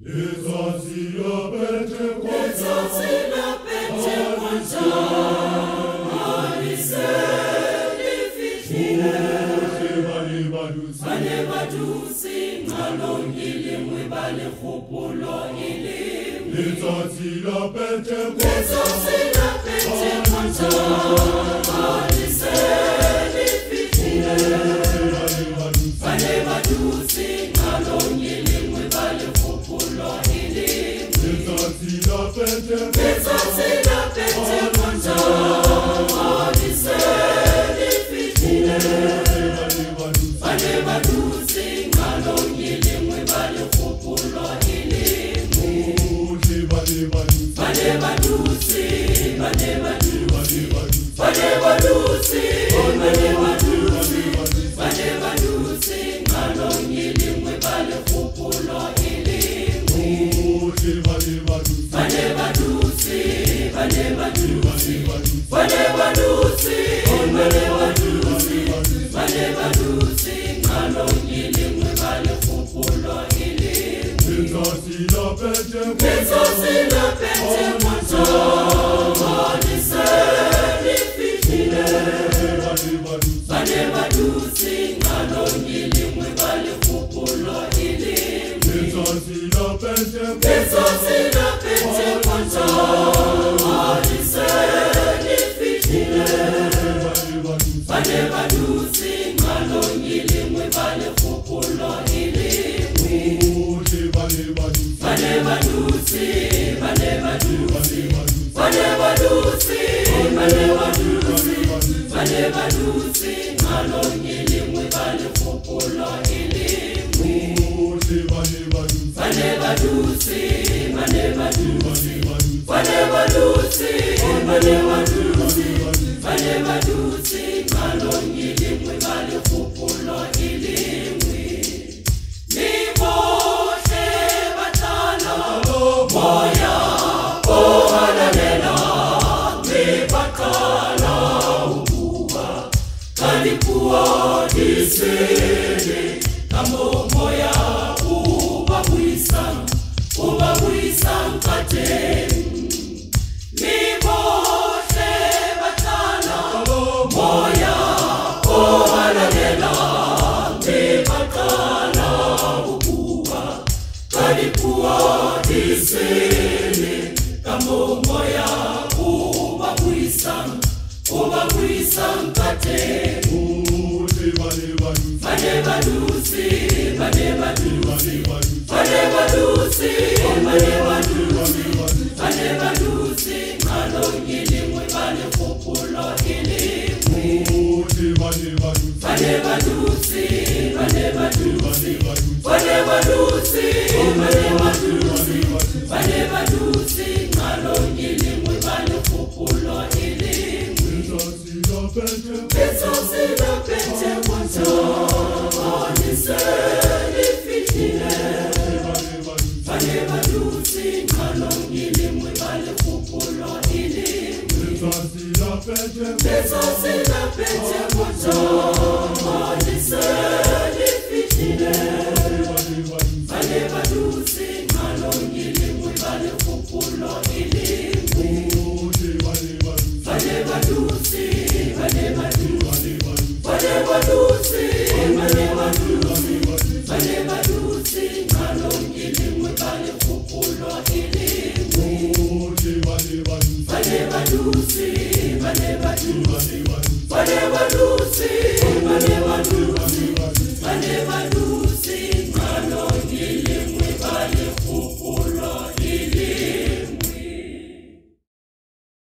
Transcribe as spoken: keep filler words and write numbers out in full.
Letsatsi la Pentecost, Letsatsi la Pentecost, alise lifikile. Bane badusi ngalongile mwibale khopolo ilimwe. Letsatsi la Pentecost, Letsatsi la Pentecost, alise lifikile. Bane badusi ngalongile mwibale khopolo ilimwe. Letsatsi la Pentecost, Letsatsi la Pentecost, alise lifikile. Bane badusi ngalongile mwibale khopolo ilimwe. Bane badusi, bane badusi, bane badusi, bane badusi, bane badusi ngalongile mwibale khopolo ilimwe. Bane badusi, bane badusi, bane badusi, bane badusi, bane badusi ngalongile mwibale khopolo ilimwe. Letsatsi la Pentecost, Letsatsi la Pentecost, alise lifikile. Bane badusi ngalongile mwibale khopolo ilimwe. Letsatsi la Pentecost, Letsatsi la Pentecost, alise lifikile. Bane badusi ngalongile mwibale khopolo ilimwe. Bane badusi, bane badusi, bane badusi, bane badusi, bane badusi ngalongile mwibale khopolo ilimwe. Bane badusi, bane badusi, bane badusi, bane badusi, bane badusi ngalongile mwibale khopolo ilimwe. Nibohle batala moya ohalalela nibaqala ukuba kalikuwa disele kamo moya ubabuyisa ubabuyisa nkateni. Nibohle batala moya ohalalela nibaqala ukuba kalikuwa disele kamo moya ubabuyisa ubabuyisa nkateni. Bane badusi, bane badusi, bane badusi, bane badusi, bane badusi ngalongile mwibale khopolo ilimwe. Bane badusi, bane badusi, bane badusi, bane badusi, bane badusi ngalongile mwibale khopolo ilimwe. Letsatsi la Pentecost, alise lifikile. Bane badusi ngalongile mwibale khopolo ilimwe. Letsatsi la Pentecost, alise lifikile. Bane badusi ngalongile mwibale khopolo ilimwe. Bane badusi, bane badusi, bane badusi, bane badusi, bane badusi ngalongile mwibale khopolo ilimwe. Bane badusi.